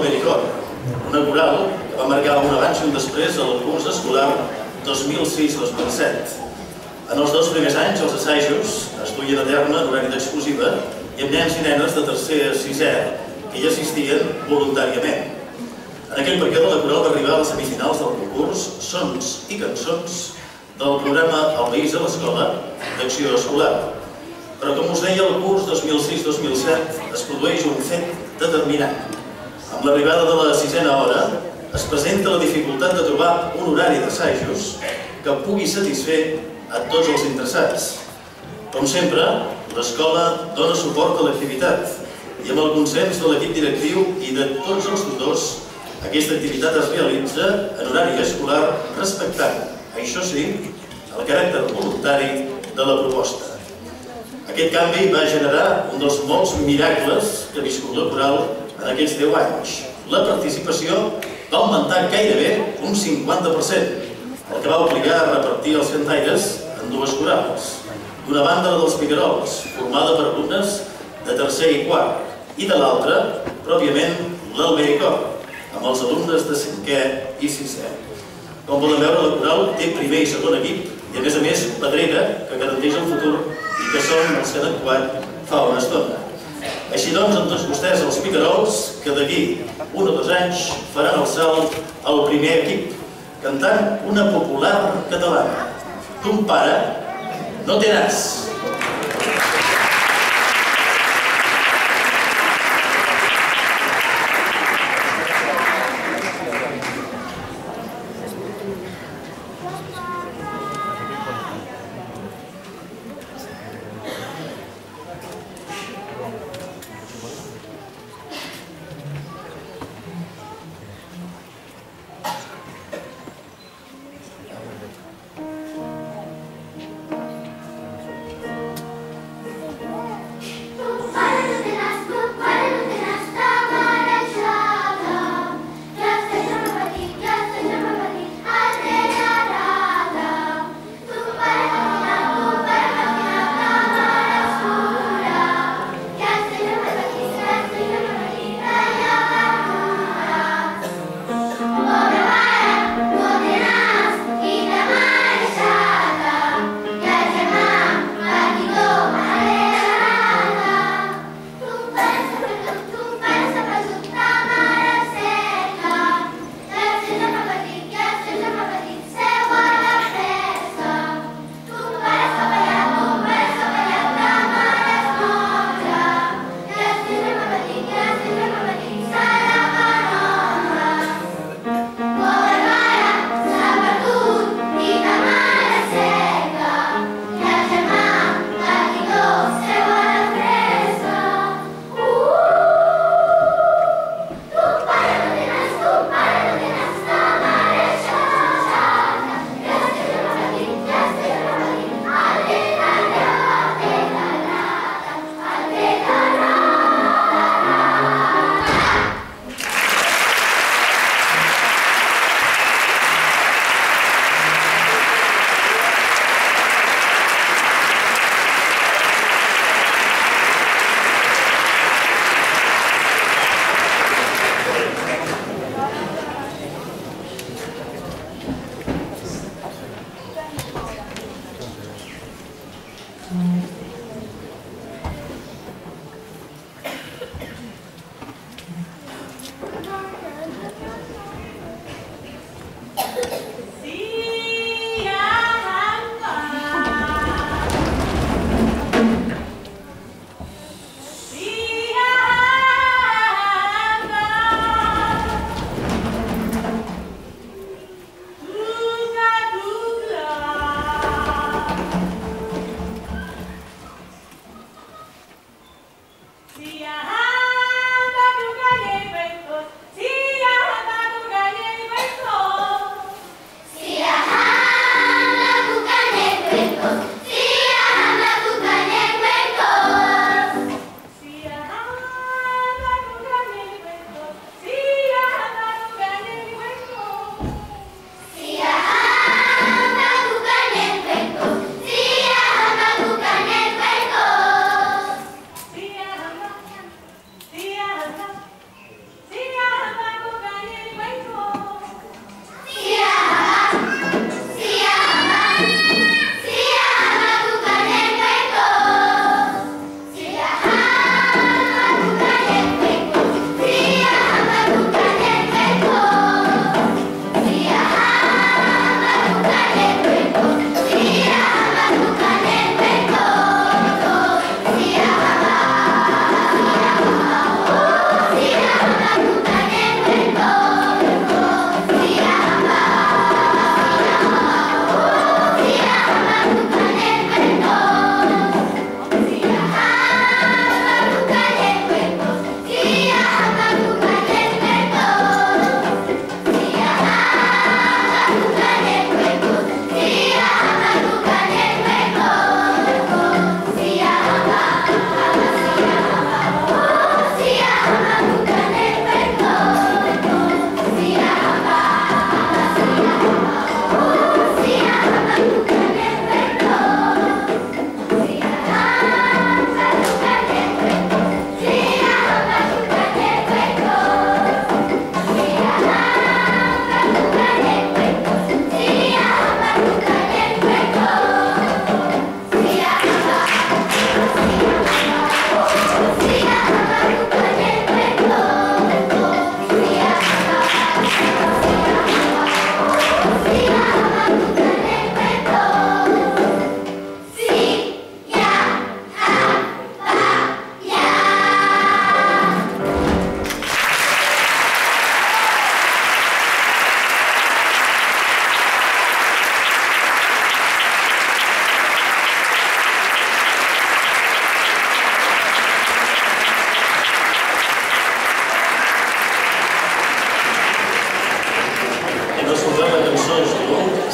l'Albericor, una coral que va marcar un abans i un després al curs escolar 2006-2007. En els 2 primers anys, els assajos es duien a terme en horari d'exclusiva i amb nens i nenes de tercer a sisè que hi assistien voluntàriament. En aquell període, la coral va arribar a les semifinals del concurs Sons i Cançons del programa El País a l'Escola d'acció escolar. Però, com us deia, el curs 2006-2007 es produeix un fet determinant. Amb l'arribada de la 6a hora es presenta la dificultat de trobar un horari d'assajos que pugui satisfer a tots els interessats. Com sempre, l'escola dona suport a l'activitat i amb el consens de l'equip directiu i de tots els tutors, aquesta activitat es realitza en horari escolar respectant, això sí, el caràcter voluntari de la proposta. Aquest canvi va generar un dels molts miracles que ha viscut la coral en aquests 10 anys. La participació va augmentar gairebé un 50%, el que va obligar a repartir els cantaires en 2 corals. D'una banda, la dels Picarols, formada per alumnes de tercer i quart, i de l'altra, pròpiament, l'Albericor, amb els alumnes de 5è i 6è. Com poden veure, la coral té primer i segon equip i, a més, pedrera, que garanteix el futur i que són els que han actuat fa una estona. Així doncs, amb tots vostès, els Picarols, que d'aquí 1 o 2 anys faran el salt al primer equip, cantant una popular catalana. Ton pare no té nas.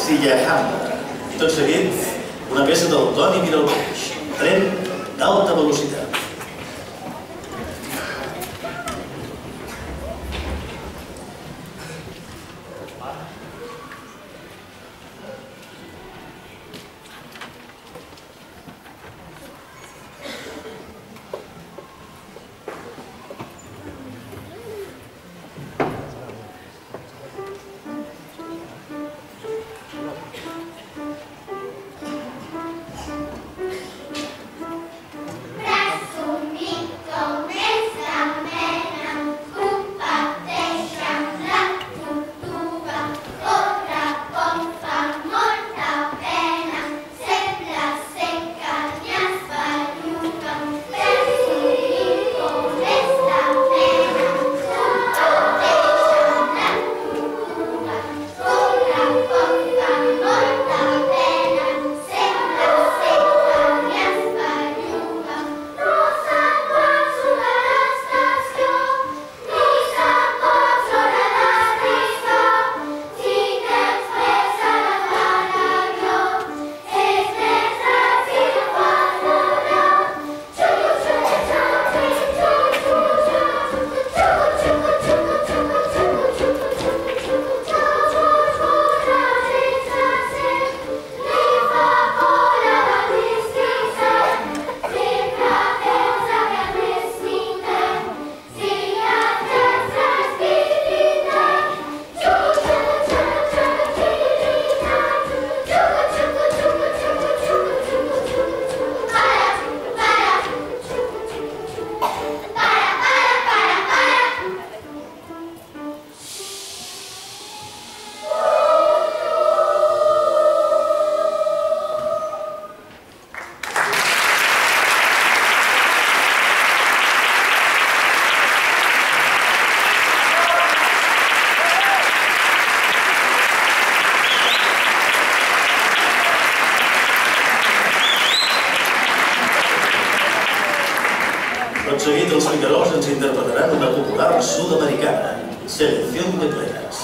Sillahamba. I tot seguit, una peça del Toni Miralpeix, Tren d'alta velocitat. Tot seguit, els picarols ens interpretaran una popular sud-americana, Selección de Plenas.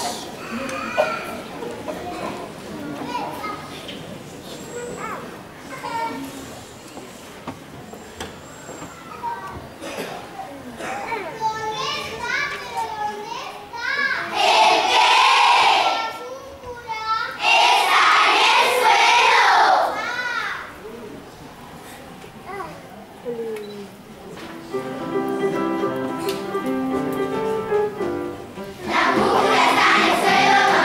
La mujer está en el suelo.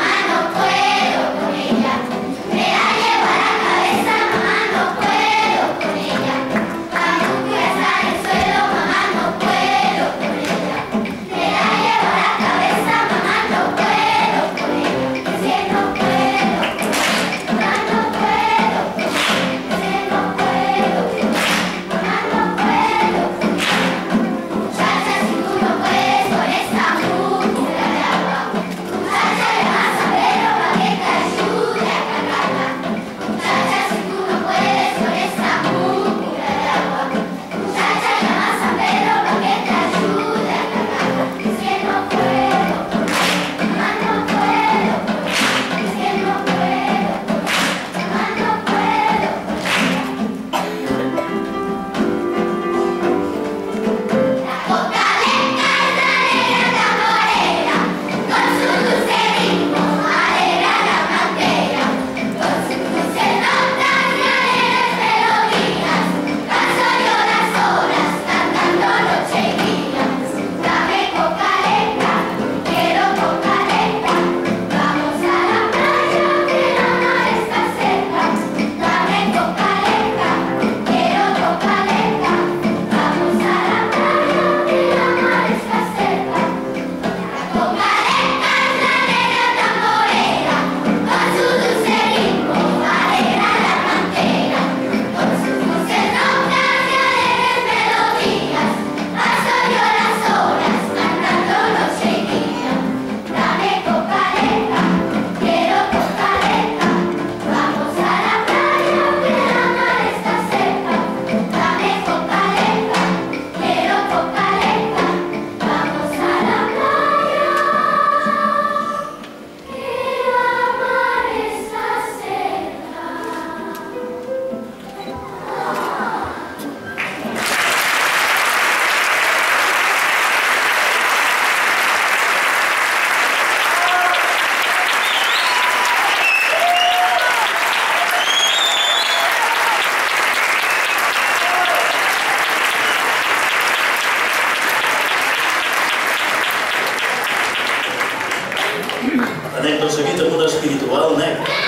Anem tot seguit amb una espiritual negra.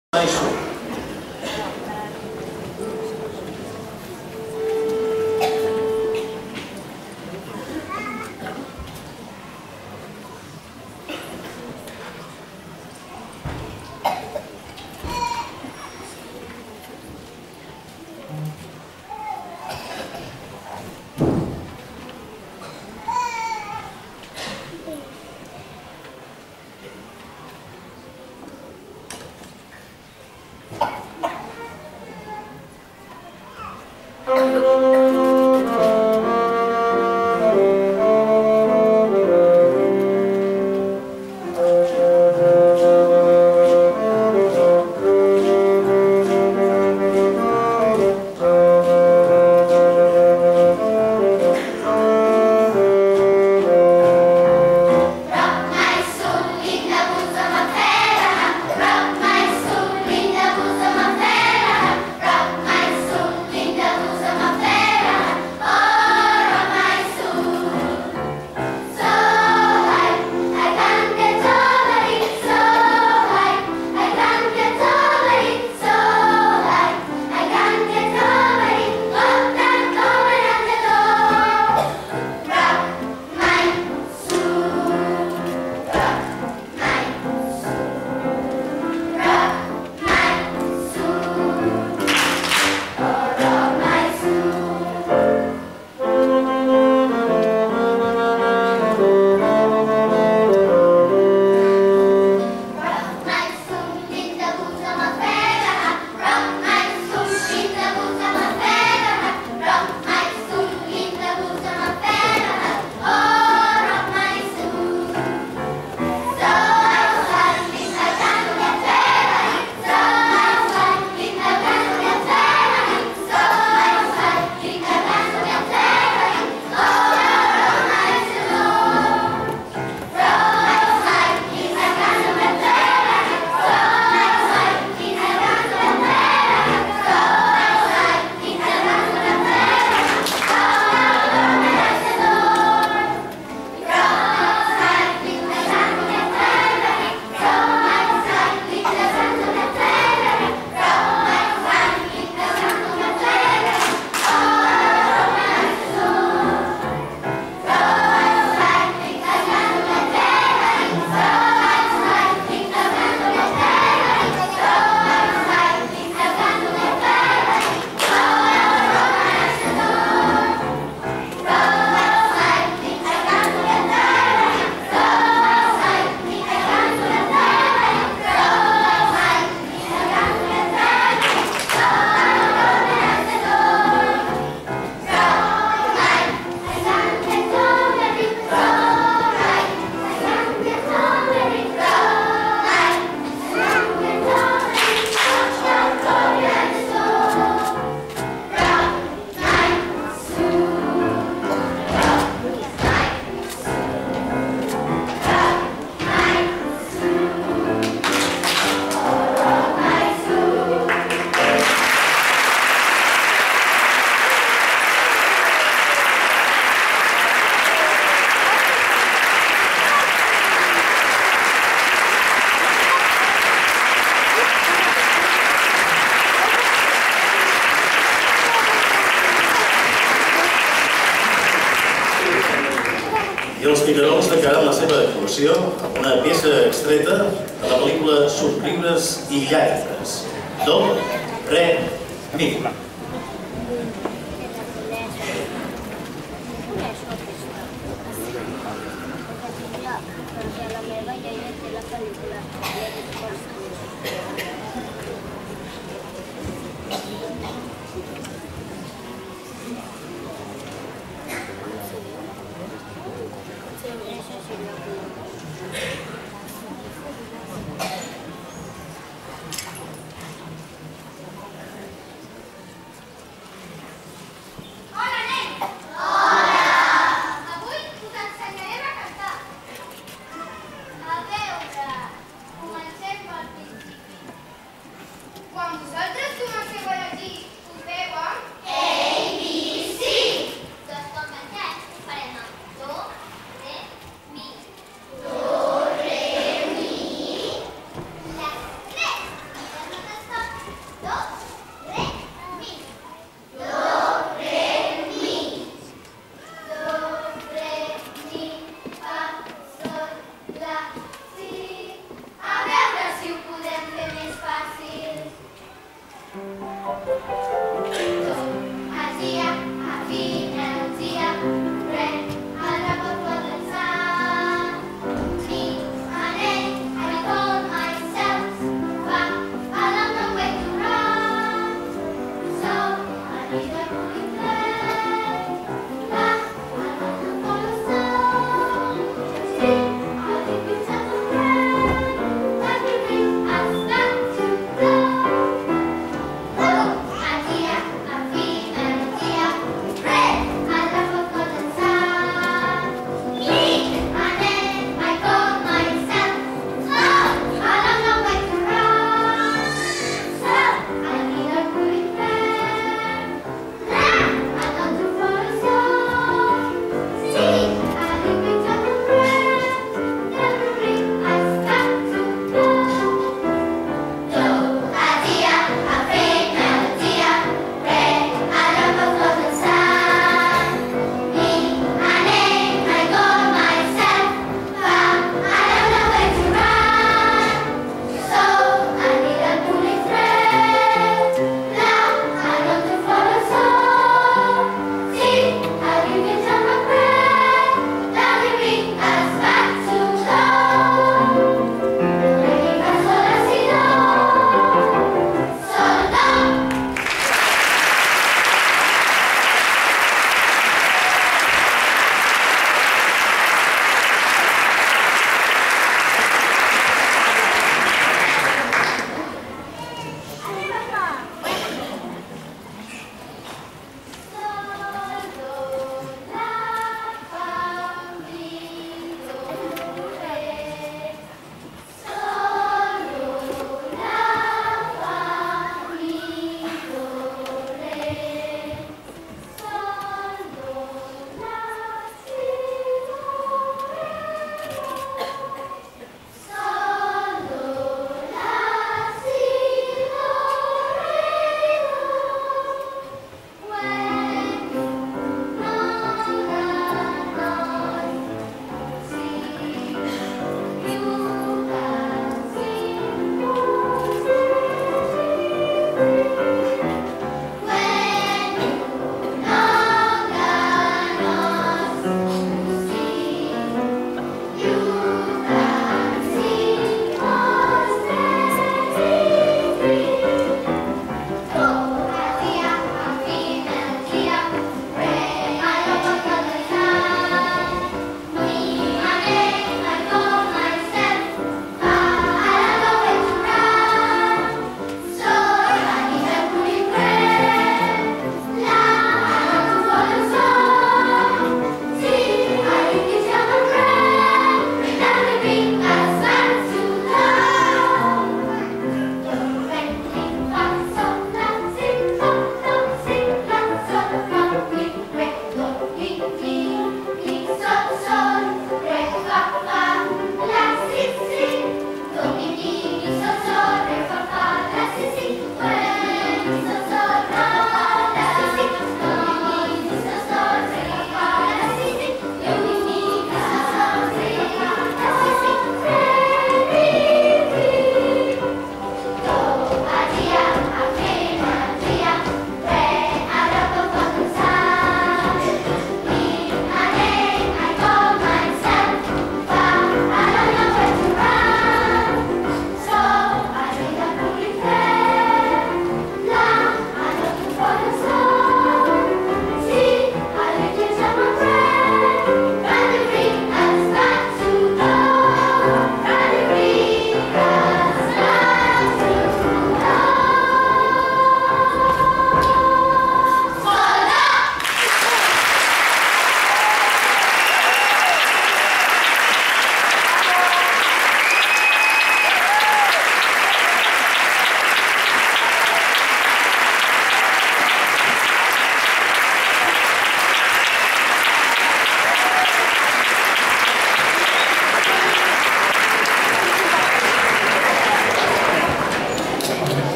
I els Picarols declaren la seva actuació amb una peça extreta de la pel·lícula Somriures i llàgrimes, Do, Re, Mi.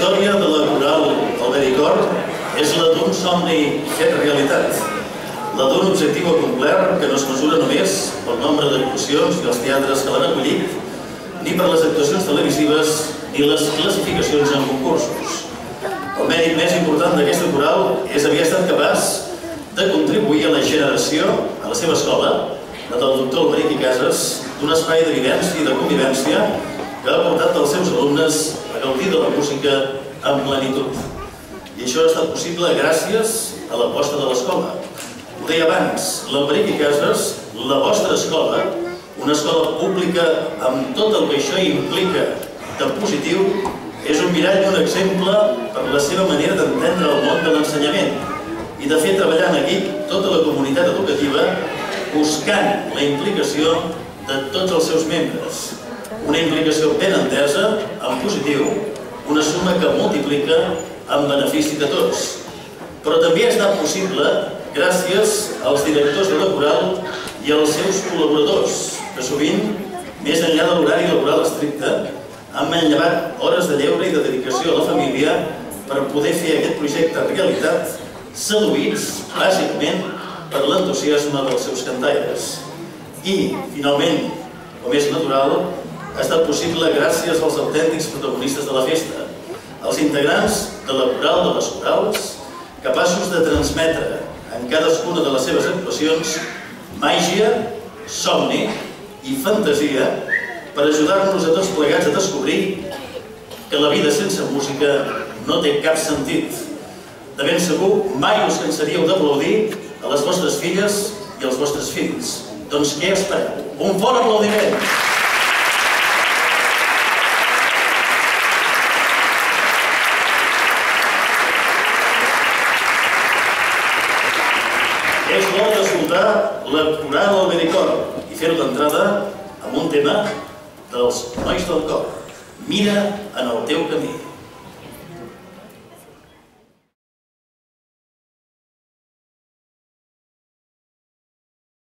història de la coral Albericor és la d'un somni fet realitat, la d'un objectiu acomplert que no es mesura només pel nombre d'actuacions i els teatres que l'han acollit, ni per les actuacions televisives ni les classificacions en concursos. El mèrit més important d'aquesta coral és haver estat capaç de contribuir a la generació, a la seva escola, la del doctor Alberic i Casas, d'un espai de vivència i de convivència que ha portat als seus alumnes a gaudir de la música amb plenitud. I això ha estat possible gràcies a l'aposta de l'escola. Ho deia abans, l'Alberic i Casas, la vostra escola, una escola pública amb tot el que això implica de positiu, és un mirall i un exemple per la seva manera d'entendre el món de l'ensenyament i de fer treballar en equip tota la comunitat educativa buscant la implicació de tots els seus membres. Una implicació ben entesa, en positiu, una suma que multiplica en benefici de tots. Però també ha estat possible gràcies als directors de la coral i als seus col·laboradors, que sovint, més enllà de l'horari laboral estricte, han manllevat hores de lleure i de dedicació a la família per poder fer aquest projecte realitat, seduïts, bàsicament, per l'entusiasme dels seus cantaires. I, finalment, com és natural, ha estat possible gràcies als autèntics protagonistes de la festa, els integrants de la coral de les corals, capaços de transmetre en cadascuna de les seves actuacions màgia, somni i fantasia per ajudar-nos a tots plegats a descobrir que la vida sense música no té cap sentit. De ben segur, mai us cansaríeu d'aplaudir a les vostres filles i als vostres fills. Doncs què espereu? Un fort aplaudiment! És l'hora d'escoltar la coral Albericor i fer-ho d'entrada amb un tema dels Nois del Cor. Mira en el teu camí.